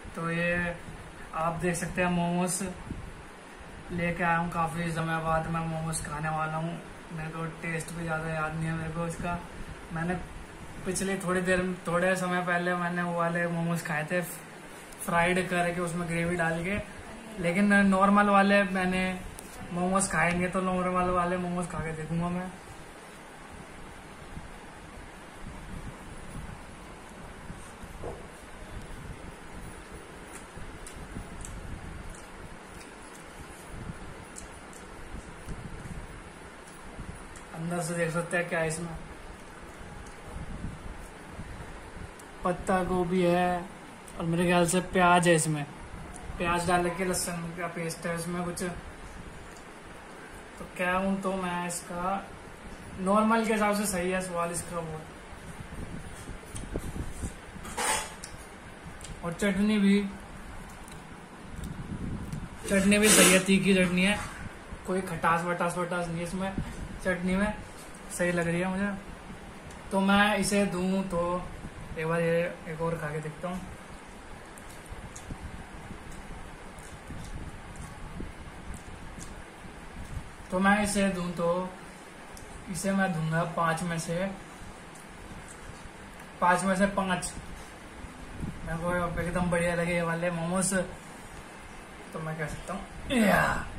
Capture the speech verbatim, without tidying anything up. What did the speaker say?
तो ये आप देख सकते हैं मोमोज लेके आया हूँ, काफी समय बाद मैं मोमोज खाने वाला हूँ। मेरे को टेस्ट भी ज्यादा याद नहीं है मेरे को इसका। मैंने पिछले थोड़ी देर थोड़े समय पहले मैंने वो वाले मोमोज खाए थे फ्राइड करके, उसमें ग्रेवी डाल के। लेकिन नॉर्मल वाले मैंने मोमोज खाएंगे तो नॉर्मल वाले मोमोज खा के देखूंगा मैं। अंदर से देख सकते हैं क्या इसमें पत्ता गोभी है और मेरे ख्याल से प्याज है। इसमें प्याज डाल के लहसुन का पेस्ट है इसमें कुछ। तो क्या हूं तो मैं इसका नॉर्मल के हिसाब से सही है स्वाद इसका बहुत। और चटनी भी चटनी भी सही है, तीखी चटनी है, कोई खटास वटास वटास नहीं है इसमें चटनी में, सही लग रही है मुझे। तो मैं इसे दूं तो एक बार ये एक और खा के देखता हूँ। तो मैं इसे दूं तो इसे मैं दूंगा पांच में से पांच में से पांच। मेरे को एकदम बढ़िया लगे ये वाले मोमोज, तो मैं कह सकता हूँ या